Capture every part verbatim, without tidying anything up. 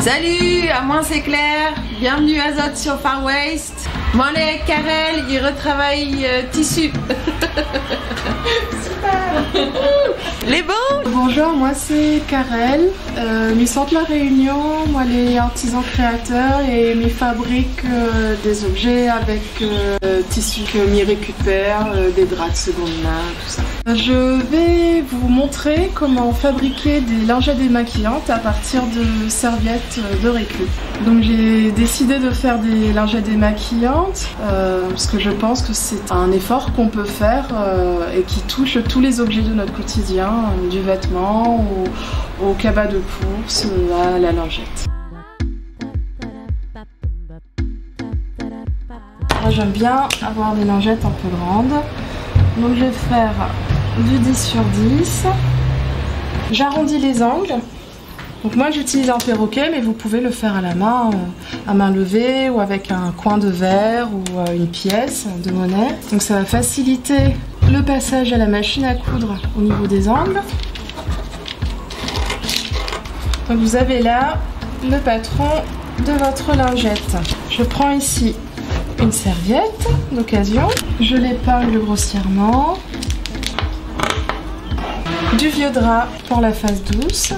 Salut, à moi c'est Claire, bienvenue à Zot sur Far West. Moi on est avec Karel, il retravaille euh, tissu. Super. Les bons. Bonjour, moi c'est Karel, euh, mes centres La Réunion, moi les artisans créateurs et mes fabriques euh, des objets avec euh, tissu que m'y récupère, euh, des draps de seconde main, tout ça. Je vais vous montrer comment fabriquer des lingettes démaquillantes à partir de serviettes de récup. Donc j'ai décidé de faire des lingettes démaquillantes euh, parce que je pense que c'est un effort qu'on peut faire euh, et qui touche tous les objets de notre quotidien, euh, du vêtement au, au cabas de course, euh, à la lingette. Moi j'aime bien avoir des lingettes un peu grandes, donc je vais faire du dix sur dix. J'arrondis les angles. Donc moi j'utilise un perroquet, mais vous pouvez le faire à la main, euh, à main levée ou avec un coin de verre ou euh, une pièce de monnaie. Donc ça va faciliter le passage à la machine à coudre au niveau des angles. Donc vous avez là le patron de votre lingette. Je prends ici une serviette d'occasion, je l'épingle grossièrement. Du vieux drap pour la face douce.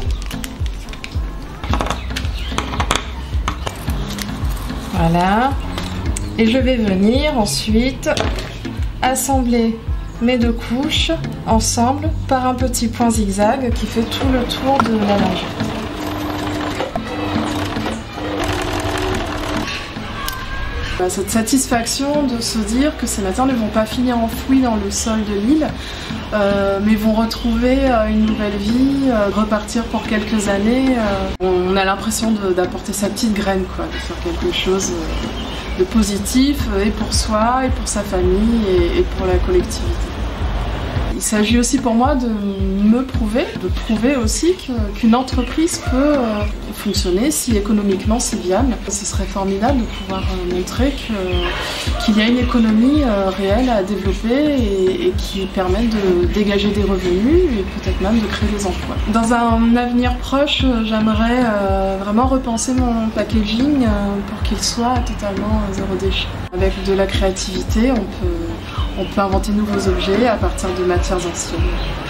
Voilà. Et je vais venir ensuite assembler mes deux couches ensemble par un petit point zigzag qui fait tout le tour de la lingette. Cette satisfaction de se dire que ces matins ne vont pas finir enfouis dans le sol de l'île, euh, mais vont retrouver euh, une nouvelle vie, euh, repartir pour quelques années. Euh, on a l'impression d'apporter sa petite graine, quoi, de faire quelque chose euh, de positif, euh, et pour soi, et pour sa famille, et, et pour la collectivité. Il s'agit aussi pour moi de me prouver, de prouver aussi qu'une qu entreprise peut euh, fonctionner si économiquement c'est viable. Ce serait formidable de pouvoir euh, montrer qu'il qu y a une économie euh, réelle à développer et, et qui permet de dégager des revenus et peut-être même de créer des emplois. Dans un avenir proche, j'aimerais euh, vraiment repenser mon packaging euh, pour qu'il soit totalement euh, zéro déchet. Avec de la créativité, on peut, on peut inventer de nouveaux objets à partir de matières anciennes.